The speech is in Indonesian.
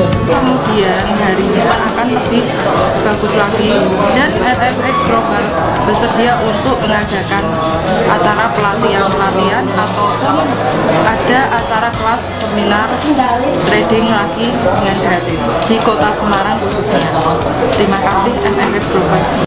kemudian harinya akan lebih bagus lagi, dan MFX Broker bersedia untuk mengadakan acara pelatihan ataupun ada acara kelas seminar trading lagi dengan gratis di Kota Semarang khususnya. Terima kasih MFX Broker.